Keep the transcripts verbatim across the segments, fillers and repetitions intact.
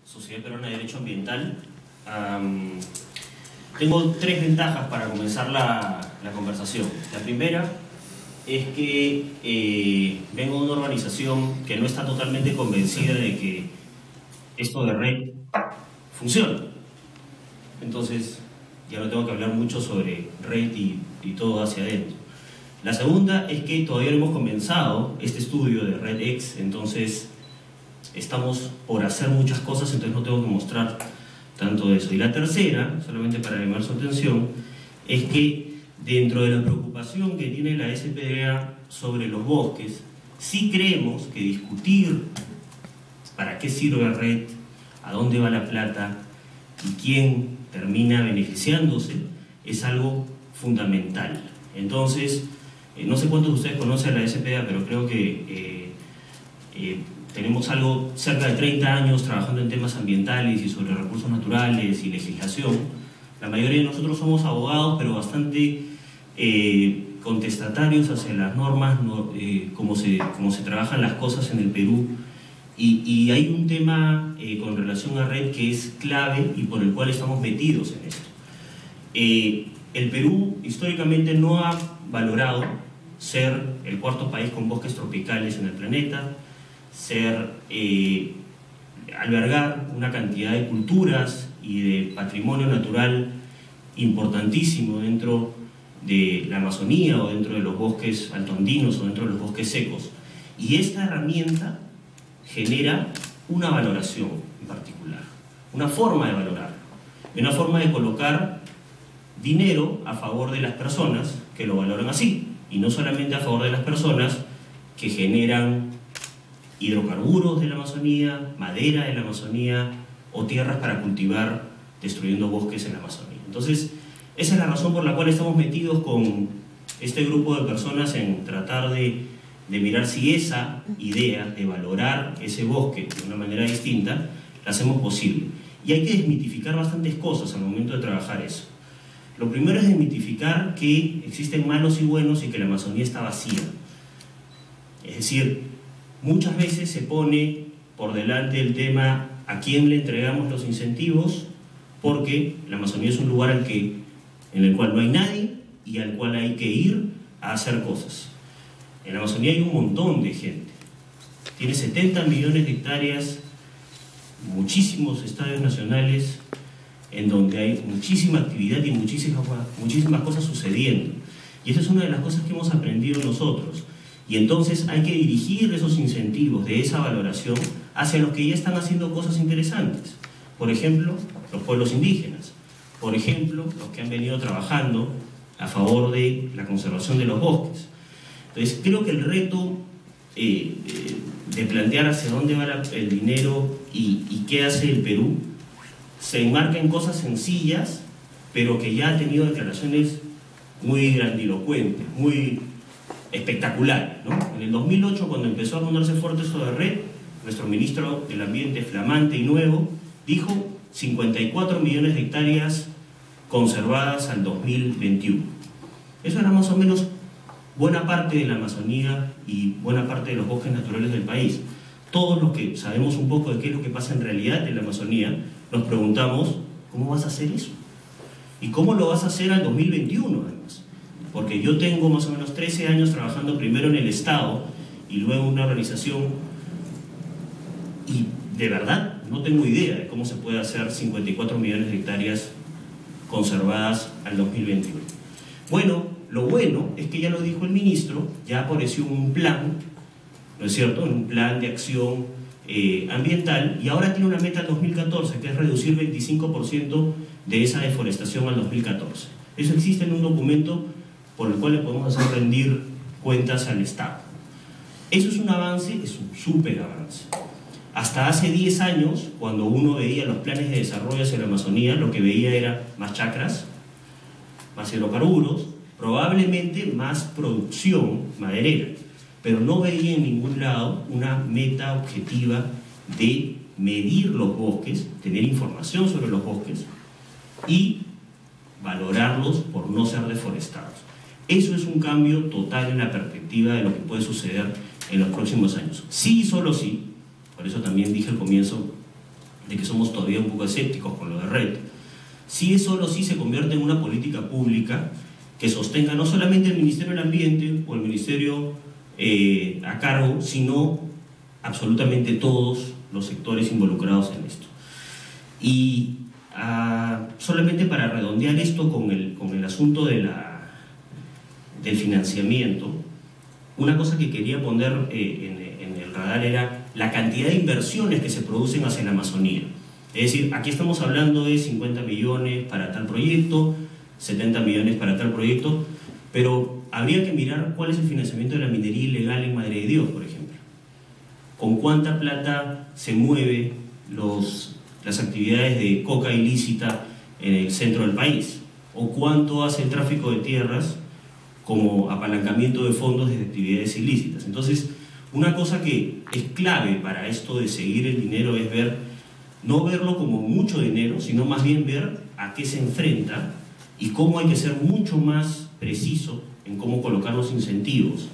Sociedad Peruana de Derecho Ambiental. Um, tengo tres ventajas para comenzar la, la conversación. La primera es que eh, vengo de una organización que no está totalmente convencida de que esto de red funciona. Entonces, ya no tengo que hablar mucho sobre red y, y todo hacia adentro. La segunda es que todavía no hemos comenzado este estudio de RedX, entonces estamos por hacer muchas cosas, entonces no tengo que mostrar tanto de eso. Y la tercera, solamente para llamar su atención, es que dentro de la preocupación que tiene la S P D A sobre los bosques, sí creemos que discutir para qué sirve la red, a dónde va la plata y quién termina beneficiándose es algo fundamental. Entonces, eh, no sé cuántos de ustedes conocen a la S P D A, pero creo que eh, eh, tenemos algo cerca de treinta años trabajando en temas ambientales y sobre recursos naturales y legislación. La mayoría de nosotros somos abogados, pero bastante eh, contestatarios hacia las normas, no, eh, cómo se, cómo se trabajan las cosas en el Perú. Y, y hay un tema eh, con relación a red que es clave y por el cual estamos metidos en esto. Eh, el Perú históricamente no ha valorado ser el cuarto país con bosques tropicales en el planeta, ser, eh, albergar una cantidad de culturas y de patrimonio natural importantísimo dentro de la Amazonía o dentro de los bosques altoandinos o dentro de los bosques secos. Y esta herramienta genera una valoración en particular, una forma de valorar, una forma de colocar dinero a favor de las personas que lo valoran así, y no solamente a favor de las personas que generan hidrocarburos de la Amazonía, madera de la Amazonía o tierras para cultivar destruyendo bosques en la Amazonía. Entonces, esa es la razón por la cual estamos metidos con este grupo de personas en tratar de de mirar si esa idea de valorar ese bosque de una manera distinta la hacemos posible. Y hay que desmitificar bastantes cosas al momento de trabajar eso. Lo primero es desmitificar que existen malos y buenos y que la Amazonía está vacía. Es decir, muchas veces se pone por delante el tema a quién le entregamos los incentivos, porque la Amazonía es un lugar al que, en el cual no hay nadie y al cual hay que ir a hacer cosas. En la Amazonía hay un montón de gente. Tiene setenta millones de hectáreas, muchísimos estadios nacionales, en donde hay muchísima actividad y muchísimas, muchísimas cosas sucediendo. Y esa es una de las cosas que hemos aprendido nosotros. Y entonces hay que dirigir esos incentivos de esa valoración hacia los que ya están haciendo cosas interesantes. Por ejemplo, los pueblos indígenas. Por ejemplo, los que han venido trabajando a favor de la conservación de los bosques. Entonces, creo que el reto eh, eh, de plantear hacia dónde va la, el dinero y, y qué hace el Perú se enmarca en cosas sencillas, pero que ya ha tenido declaraciones muy grandilocuentes, muy espectaculares, ¿no? En el dos mil ocho, cuando empezó a ponerse fuerte esto de red, nuestro ministro del Ambiente, flamante y nuevo, dijo cincuenta y cuatro millones de hectáreas conservadas al dos mil veintiuno. Eso era más o menos buena parte de la Amazonía y buena parte de los bosques naturales del país. Todos los que sabemos un poco de qué es lo que pasa en realidad en la Amazonía, nos preguntamos, ¿cómo vas a hacer eso? ¿Y cómo lo vas a hacer al dos mil veintiuno además? Porque yo tengo más o menos trece años trabajando primero en el Estado y luego en una organización y de verdad no tengo idea de cómo se puede hacer cincuenta y cuatro millones de hectáreas conservadas al dos mil veintiuno. Bueno, lo bueno es que ya lo dijo el ministro, ya apareció un plan, ¿no es cierto?, un plan de acción eh, ambiental, y ahora tiene una meta al dos mil catorce, que es reducir veinticinco por ciento de esa deforestación al dos mil catorce. Eso existe en un documento por el cual le podemos hacer rendir cuentas al Estado. Eso es un avance, es un súper avance. Hasta hace diez años, cuando uno veía los planes de desarrollo hacia la Amazonía, lo que veía era más chacras, más hidrocarburos, probablemente más producción maderera, pero no veía en ningún lado una meta objetiva de medir los bosques, tener información sobre los bosques y valorarlos por no ser deforestados. Eso es un cambio total en la perspectiva de lo que puede suceder en los próximos años. Sí y solo sí, por eso también dije al comienzo de que somos todavía un poco escépticos con lo de Red, si es solo si se convierte en una política pública que sostenga no solamente el Ministerio del Ambiente o el Ministerio eh, a cargo, sino absolutamente todos los sectores involucrados en esto. Y uh, solamente para redondear esto con el, con el asunto de la, del financiamiento, una cosa que quería poner eh, en, en el radar era la cantidad de inversiones que se producen hacia la Amazonía. Es decir, aquí estamos hablando de cincuenta millones para tal proyecto, setenta millones para tal proyecto, pero habría que mirar cuál es el financiamiento de la minería ilegal en Madre de Dios, por ejemplo. Con cuánta plata se mueve los, las actividades de coca ilícita en el centro del país, o cuánto hace el tráfico de tierras como apalancamiento de fondos de actividades ilícitas. Entonces, una cosa que es clave para esto de seguir el dinero es ver, no verlo como mucho dinero, sino más bien ver a qué se enfrenta y cómo hay que ser mucho más preciso en cómo colocar los incentivos.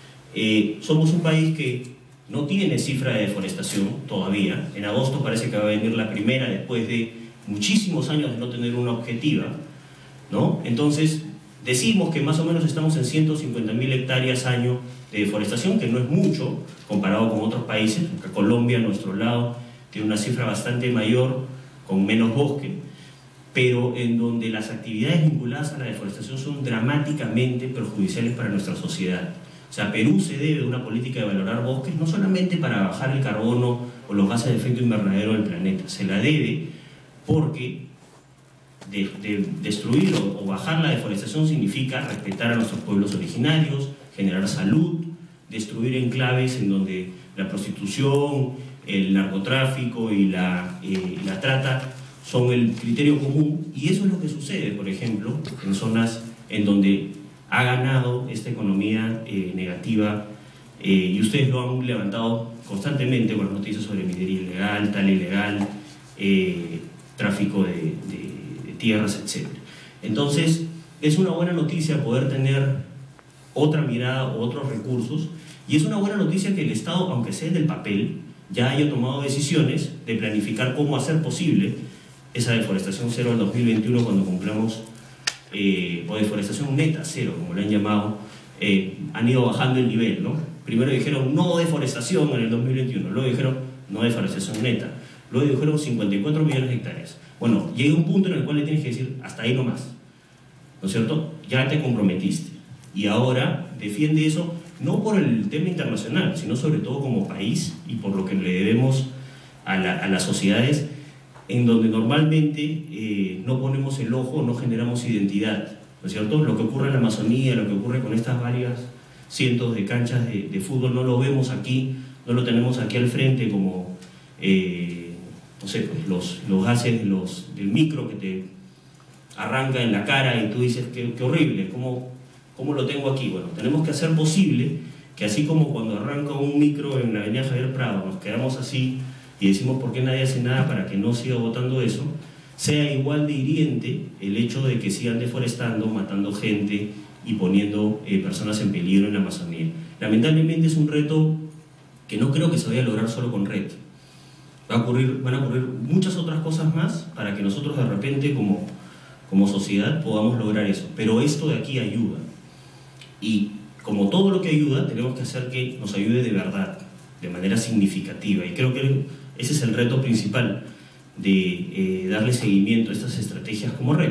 Eh, somos un país que no tiene cifra de deforestación todavía. En agosto parece que va a venir la primera después de muchísimos años de no tener una objetiva, ¿no? Entonces, decimos que más o menos estamos en ciento cincuenta mil hectáreas año de deforestación, que no es mucho comparado con otros países, porque Colombia, a nuestro lado, tiene una cifra bastante mayor, con menos bosque, pero en donde las actividades vinculadas a la deforestación son dramáticamente perjudiciales para nuestra sociedad. O sea, Perú se debe a una política de valorar bosques no solamente para bajar el carbono o los gases de efecto invernadero del planeta, se la debe porque de, de destruir o, o bajar la deforestación significa respetar a nuestros pueblos originarios, generar salud, destruir enclaves en donde la prostitución, el narcotráfico y la, eh, la trata son el criterio común, y eso es lo que sucede, por ejemplo, en zonas en donde ha ganado esta economía eh, negativa, eh, y ustedes lo han levantado constantemente con las noticias sobre minería ilegal, tal ilegal, eh, tráfico de, de, de tierras, etcétera. Entonces, es una buena noticia poder tener otra mirada o otros recursos, y es una buena noticia que el Estado, aunque sea del papel, ya haya tomado decisiones de planificar cómo hacer posible esa deforestación cero al dos mil veintiuno cuando cumplamos, eh, o deforestación neta cero, como le han llamado. Eh, han ido bajando el nivel, ¿no? Primero dijeron no deforestación en el dos mil veintiuno, luego dijeron no deforestación neta, luego dijeron cincuenta y cuatro millones de hectáreas. Bueno, llega un punto en el cual le tienes que decir hasta ahí nomás, ¿no es cierto? Ya te comprometiste, y ahora defiende eso, no por el tema internacional, sino sobre todo como país y por lo que le debemos a, la, a las sociedades en donde normalmente eh, no ponemos el ojo, no generamos identidad, ¿no es cierto? Lo que ocurre en la Amazonía, lo que ocurre con estas varias cientos de canchas de, de fútbol, no lo vemos aquí, no lo tenemos aquí al frente como, eh, no sé, pues los, los gases de los, del micro que te arranca en la cara y tú dices, qué, qué horrible, ¿cómo, ¿cómo lo tengo aquí? Bueno, tenemos que hacer posible que así como cuando arranca un micro en la avenida Javier Prado, nos quedamos así y decimos por qué nadie hace nada para que no siga botando eso, sea igual de hiriente el hecho de que sigan deforestando, matando gente y poniendo eh, personas en peligro en la Amazonía. Lamentablemente es un reto que no creo que se vaya a lograr solo con Red. Va a ocurrir, van a ocurrir muchas otras cosas más para que nosotros de repente como, como sociedad podamos lograr eso. Pero esto de aquí ayuda. Y como todo lo que ayuda, tenemos que hacer que nos ayude de verdad, de manera significativa. Y creo que ese es el reto principal de eh, darle seguimiento a estas estrategias como Red.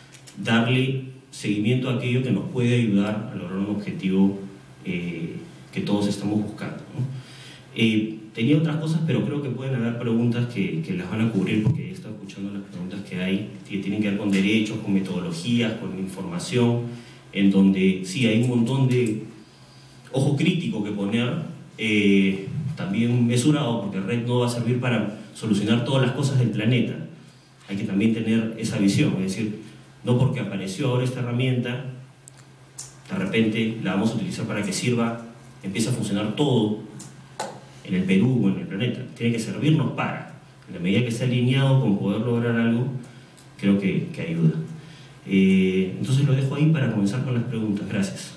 Darle seguimiento a aquello que nos puede ayudar a lograr un objetivo eh, que todos estamos buscando, ¿no? Eh, tenía otras cosas, pero creo que pueden haber preguntas que, que las van a cubrir, porque he estado escuchando las preguntas que hay, que tienen que ver con derechos, con metodologías, con información, en donde sí hay un montón de ojo crítico que poner, eh, también mesurado, porque Red no va a servir para solucionar todas las cosas del planeta. Hay que también tener esa visión, es decir, no porque apareció ahora esta herramienta, de repente la vamos a utilizar para que sirva, empiece a funcionar todo en el Perú o en el planeta. Tiene que servirnos para, en la medida que esté alineado con poder lograr algo, creo que, que ayuda. Eh, entonces lo dejo ahí para comenzar con las preguntas. Gracias.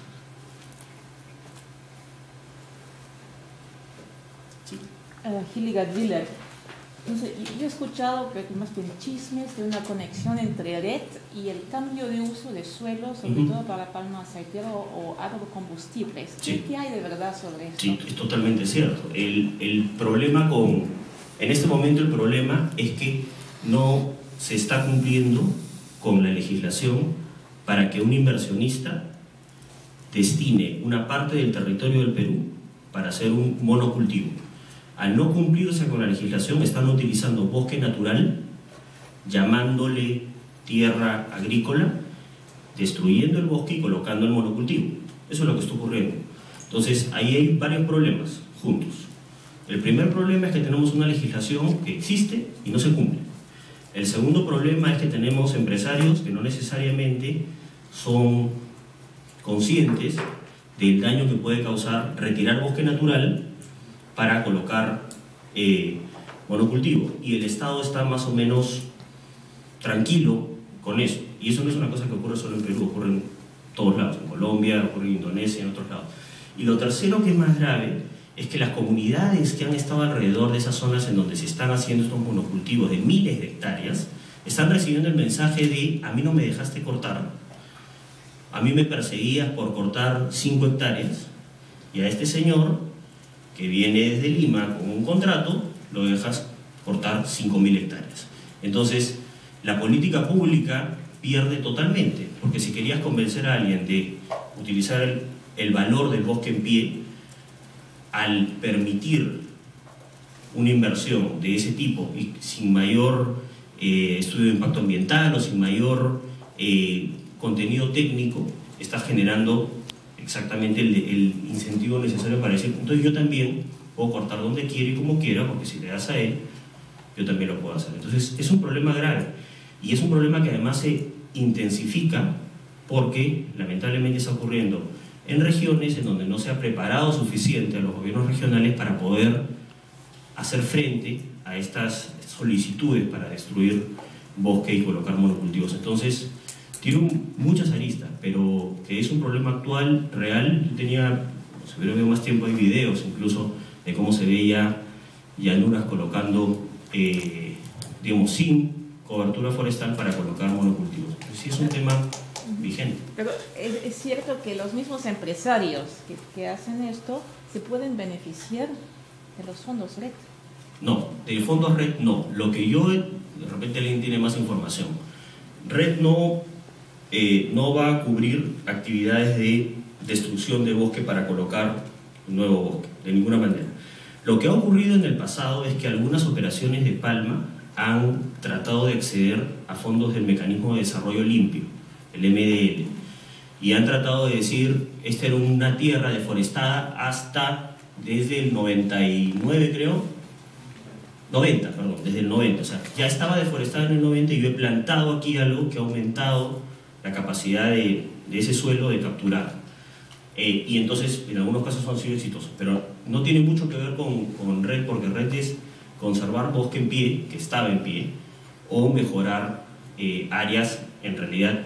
Uh, Hildegard Willer, Entonces, yo he escuchado que más que chismes de una conexión entre red y el cambio de uso de suelo, sobre uh-huh. todo para palma aceitera o, o agrocombustibles. Sí. ¿Qué hay de verdad sobre esto? Sí, es totalmente cierto. El, el problema con... En este momento el problema es que no se está cumpliendo con la legislación para que un inversionista destine una parte del territorio del Perú para hacer un monocultivo. Al no cumplirse con la legislación, están utilizando bosque natural, llamándole tierra agrícola, destruyendo el bosque y colocando el monocultivo. Eso es lo que está ocurriendo. Entonces, ahí hay varios problemas juntos. El primer problema es que tenemos una legislación que existe y no se cumple. El segundo problema es que tenemos empresarios que no necesariamente son conscientes del daño que puede causar retirar bosque natural para colocar eh, monocultivo, y el Estado está más o menos tranquilo con eso, y eso no es una cosa que ocurre solo en Perú, ocurre en todos lados, en Colombia, ocurre en Indonesia, en otros lados. Y lo tercero, que es más grave, es que las comunidades que han estado alrededor de esas zonas en donde se están haciendo estos monocultivos de miles de hectáreas, están recibiendo el mensaje de: a mí no me dejaste cortar, a mí me perseguías por cortar cinco hectáreas, y a este señor que viene desde Lima con un contrato, lo dejas cortar cinco mil hectáreas. Entonces, la política pública pierde totalmente, porque si querías convencer a alguien de utilizar el, el valor del bosque en pie, al permitir una inversión de ese tipo y sin mayor eh, estudio de impacto ambiental o sin mayor eh, contenido técnico, estás generando exactamente el, el incentivo necesario para decir: entonces yo también puedo cortar donde quiera y como quiera, porque si le das a él, yo también lo puedo hacer. Entonces es un problema grave, y es un problema que además se intensifica porque lamentablemente está ocurriendo en regiones en donde no se ha preparado suficiente a los gobiernos regionales para poder hacer frente a estas solicitudes para destruir bosque y colocar monocultivos. Entonces tiene muchas aristas, pero que es un problema actual, real. Yo tenía, si hubiera habido más tiempo, hay videos incluso de cómo se veía llanuras colocando, eh, digamos, sin cobertura forestal para colocar monocultivos. Entonces, sí es un tema vigente. Pero es, es cierto que los mismos empresarios que, que hacen esto se pueden beneficiar de los fondos R E D. No, del fondo R E D no. Lo que yo, de repente alguien tiene más información, R E D no... Eh, no va a cubrir actividades de destrucción de bosque para colocar un nuevo bosque, de ninguna manera. Lo que ha ocurrido en el pasado es que algunas operaciones de palma han tratado de acceder a fondos del Mecanismo de Desarrollo Limpio, el M D L, y han tratado de decir: esta era una tierra deforestada hasta desde el noventa y nueve, creo, noventa, perdón, desde el noventa, o sea, ya estaba deforestada en el noventa y yo he plantado aquí algo que ha aumentado la capacidad de, de ese suelo de capturar. Eh, y entonces, en algunos casos han sido exitosos, pero no tiene mucho que ver con, con R E D, porque R E D es conservar bosque en pie, que estaba en pie, o mejorar eh, áreas, en realidad,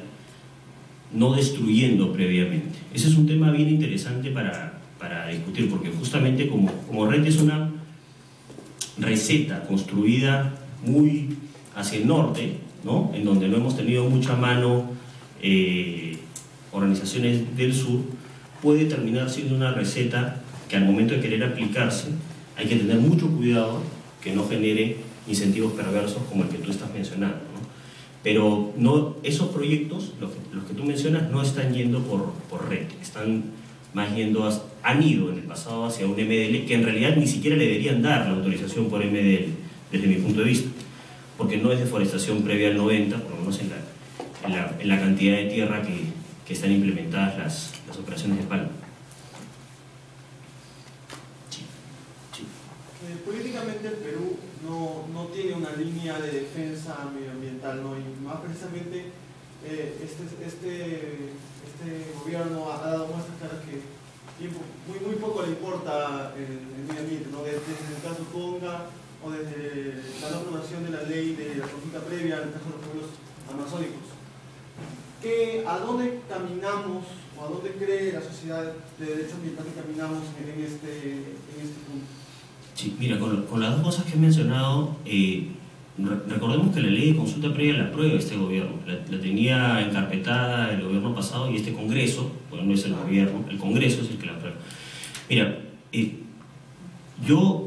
no destruyendo previamente. Ese es un tema bien interesante para, para discutir, porque justamente como, como R E D es una receta construida muy hacia el norte, ¿no?, en donde no hemos tenido mucha mano Eh, organizaciones del sur, puede terminar siendo una receta que al momento de querer aplicarse hay que tener mucho cuidado que no genere incentivos perversos como el que tú estás mencionando, ¿no? Pero no, esos proyectos, los que, los que tú mencionas, no están yendo por, por R E D, están más yendo, a, han ido en el pasado hacia un M D L, que en realidad ni siquiera le deberían dar la autorización por M D L, desde mi punto de vista, porque no es deforestación previa al noventa, por lo menos en la En la, en la cantidad de tierra que, que están implementadas las, las operaciones de palma. Sí. Sí. Eh, políticamente el Perú no, no tiene una línea de defensa medioambiental, ¿no? Y más precisamente eh, este, este, este gobierno ha dado muestras claras que muy, muy poco le importa el, el medio ambiente, ¿no? Desde, desde el caso Conga o desde la no aprobación de la ley de la consulta previa en el caso de los pueblos amazónicos. Que, ¿a dónde caminamos o a dónde cree la sociedad de derecho ambiental que caminamos en este, en este punto? Sí, mira, con, con las dos cosas que he mencionado, eh, recordemos que la ley de consulta previa la aprueba este gobierno, la, la tenía encarpetada el gobierno pasado y este Congreso, bueno, no es el gobierno, el Congreso es el que la aprueba. Mira, eh, yo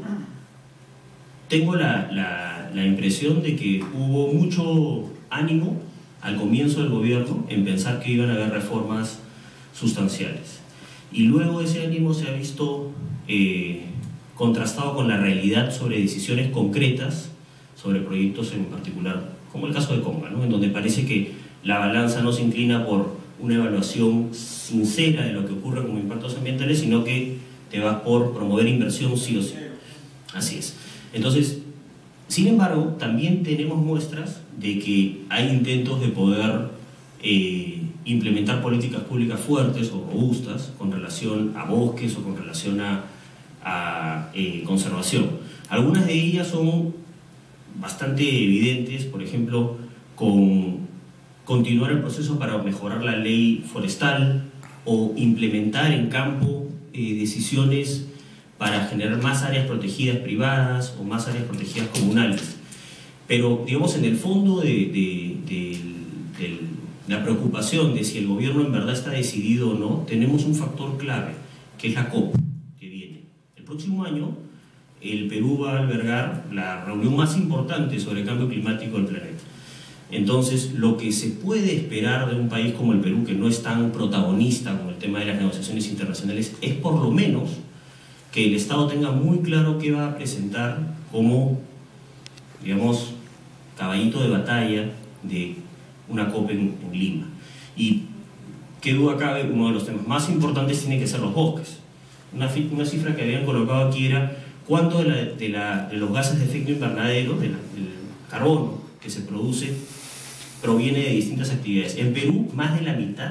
tengo la, la, la impresión de que hubo mucho ánimo al comienzo del gobierno en pensar que iban a haber reformas sustanciales. Y luego ese ánimo se ha visto eh, contrastado con la realidad sobre decisiones concretas, sobre proyectos en particular, como el caso de Conga, ¿no? En donde parece que la balanza no se inclina por una evaluación sincera de lo que ocurre como impactos ambientales, sino que te vas por promover inversión sí o sí. Así es. Entonces, sin embargo, también tenemos muestras de que hay intentos de poder eh, implementar políticas públicas fuertes o robustas con relación a bosques o con relación a, a eh, conservación. Algunas de ellas son bastante evidentes, por ejemplo, con continuar el proceso para mejorar la ley forestal o implementar en campo eh, decisiones para generar más áreas protegidas privadas o más áreas protegidas comunales. Pero, digamos, en el fondo de, de, de, de la preocupación de si el gobierno en verdad está decidido o no, tenemos un factor clave, que es la COP, que viene. El próximo año, el Perú va a albergar la reunión más importante sobre el cambio climático del planeta. Entonces, lo que se puede esperar de un país como el Perú, que no es tan protagonista con el tema de las negociaciones internacionales, es por lo menos que el Estado tenga muy claro qué va a presentar como, digamos, caballito de batalla de una COP en, en Lima. Y qué duda cabe, uno de los temas más importantes tiene que ser los bosques. Una, una cifra que habían colocado aquí era cuánto de, la, de, la, de los gases de efecto invernadero, de la, del carbono que se produce, proviene de distintas actividades. En Perú, más de la mitad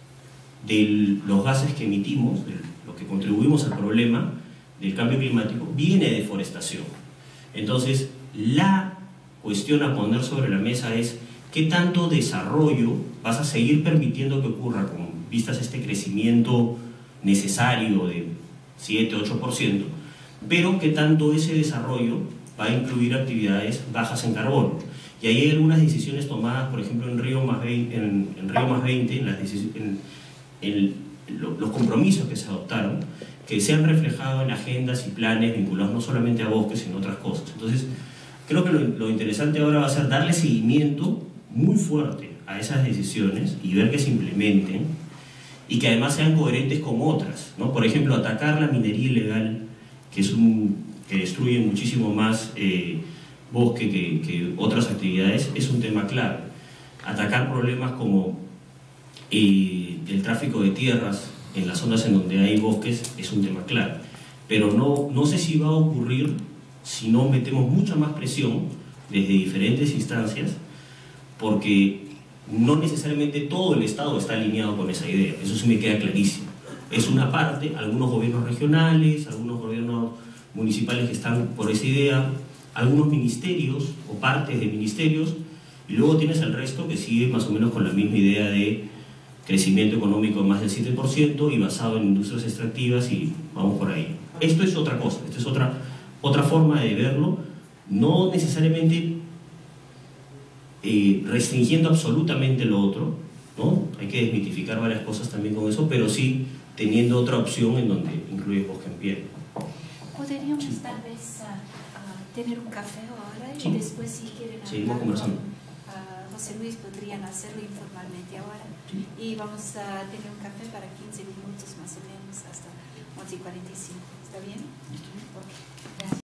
de los gases que emitimos, de lo que contribuimos al problema del cambio climático, viene de deforestación. Entonces, la cuestión a poner sobre la mesa es qué tanto desarrollo vas a seguir permitiendo que ocurra con vistas a este crecimiento necesario de siete a ocho por ciento, pero qué tanto ese desarrollo va a incluir actividades bajas en carbono. Y ahí hay algunas decisiones tomadas, por ejemplo, en Río más veinte, en, en, Río más veinte, en, las en, en lo, los compromisos que se adoptaron, que se han reflejado en agendas y planes vinculados no solamente a bosques, sino a otras cosas. Entonces, creo que lo, lo interesante ahora va a ser darle seguimiento muy fuerte a esas decisiones y ver que se implementen y que además sean coherentes con otras, ¿no? Por ejemplo, atacar la minería ilegal, que, es un, que destruye muchísimo más eh, bosque que, que otras actividades, es un tema clave. Atacar problemas como eh, el tráfico de tierras en las zonas en donde hay bosques es un tema clave. Pero no, no sé si va a ocurrir si no metemos mucha más presión desde diferentes instancias, porque no necesariamente todo el Estado está alineado con esa idea. Eso sí me queda clarísimo. Es una parte, algunos gobiernos regionales, algunos gobiernos municipales que están por esa idea, algunos ministerios o partes de ministerios, y luego tienes el resto que sigue más o menos con la misma idea de crecimiento económico de más del siete por ciento y basado en industrias extractivas, y vamos por ahí. Esto es otra cosa, esto es otra, otra forma de verlo, no necesariamente eh, restringiendo absolutamente lo otro, ¿no? Hay que desmitificar varias cosas también con eso, pero sí teniendo otra opción en donde incluye bosque en pie. Podríamos sí. tal vez uh, uh, tener un café ahora y sí. después si quieren hablar con uh, José Luis podrían hacerlo informalmente ahora sí. y vamos a tener un café para quince minutos más o menos hasta once y cuarenta y cinco. ¿Está bien? Listo. Okay. Gracias.